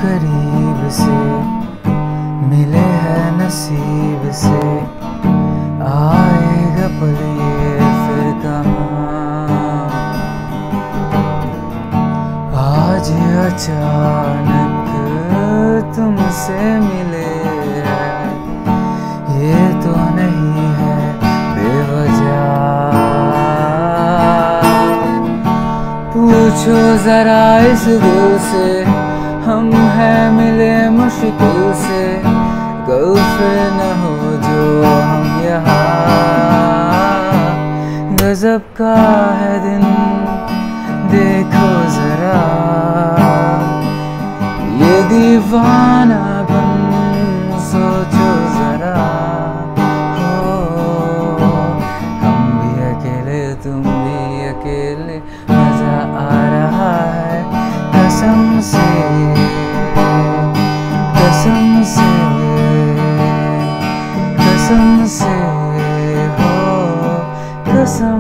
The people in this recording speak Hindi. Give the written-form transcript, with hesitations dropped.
करीब से मिले हैं नसीब से, आएगा पल ये फिर कहाँ। आज अचानक तुमसे मिले हैं, ये तो नहीं है बेवजह। पूछो जरा इस दिल से, हम हैं मिले मुश्किल से, गल्फे न हो जो हम यहाँ। गजब का है दिन देखो जरा, ये दीवानापन सोचो जरा। हो हम भी अकेले तुम भी अकेले, मजा आ रहा है कसम से, कसम से, कसम से, हो कसम